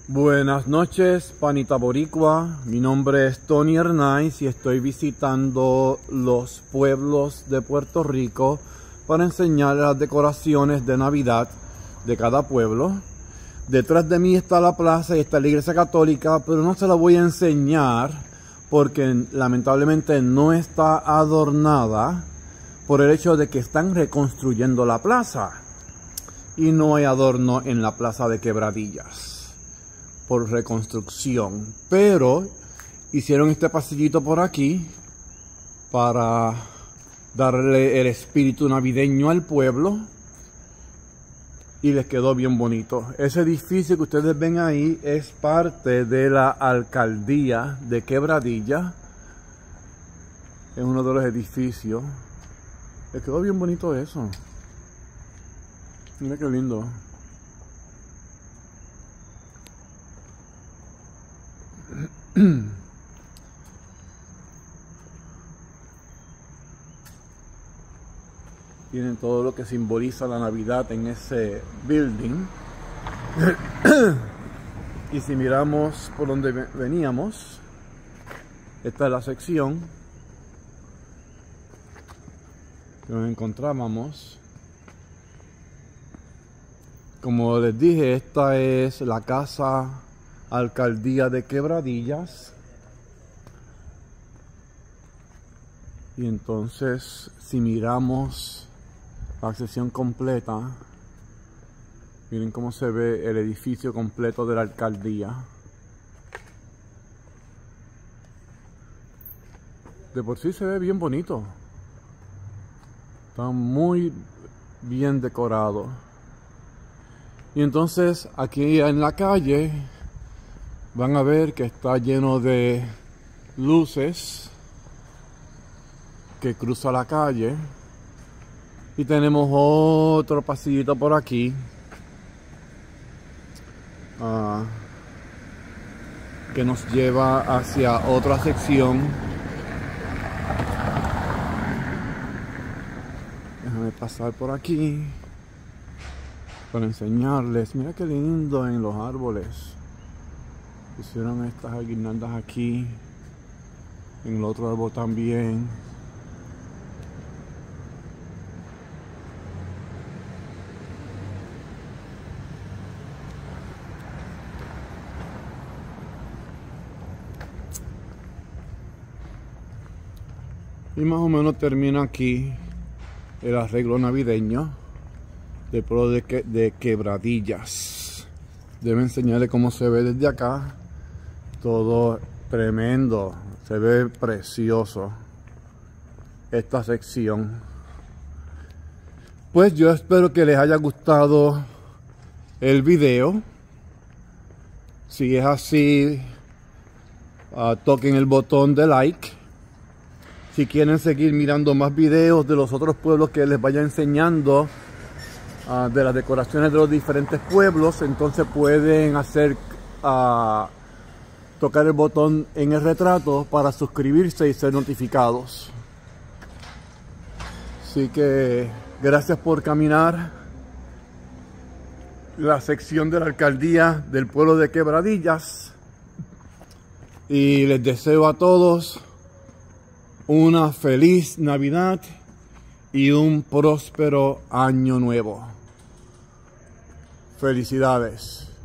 Buenas noches, panita boricua. Mi nombre es Tony Hernández y estoy visitando los pueblos de Puerto Rico para enseñar las decoraciones de Navidad de cada pueblo. Detrás de mí está la plaza y está la iglesia católica, pero no se la voy a enseñar porque lamentablemente no está adornada por el hecho de que están reconstruyendo la plaza y no hay adorno en la plaza de Quebradillas por reconstrucción, pero hicieron este pasillito por aquí para darle el espíritu navideño al pueblo y les quedó bien bonito. Ese edificio que ustedes ven ahí es parte de la alcaldía de Quebradillas, es uno de los edificios. Les quedó bien bonito eso. Mira qué lindo. Tienen todo lo que simboliza la Navidad en ese building. Y si miramos por donde veníamos, esta es la sección que nos encontrábamos. Como les dije, esta es la casa alcaldía de Quebradillas. Y entonces, si miramos la sección completa, miren cómo se ve el edificio completo de la alcaldía. De por sí se ve bien bonito. Está muy bien decorado. Y entonces aquí en la calle van a ver que está lleno de luces que cruza la calle. Y tenemos otro pasillito por aquí. Que nos lleva hacia otra sección. Déjame pasar por aquí para enseñarles. Mira qué lindo en los árboles. Hicieron estas guirnaldas aquí. En el otro árbol también. Y más o menos termina aquí el arreglo navideño del pueblo de Quebradillas. Debo enseñarles cómo se ve desde acá. Todo tremendo, se ve precioso esta sección. Pues yo espero que les haya gustado el video. Si es así, toquen el botón de like. Si quieren seguir mirando más videos de los otros pueblos que les vaya enseñando de las decoraciones de los diferentes pueblos, entonces pueden tocar el botón en el retrato para suscribirse y ser notificados. Así que gracias por caminar la sección de la alcaldía del pueblo de Quebradillas y les deseo a todos una feliz Navidad y un próspero año nuevo. Felicidades.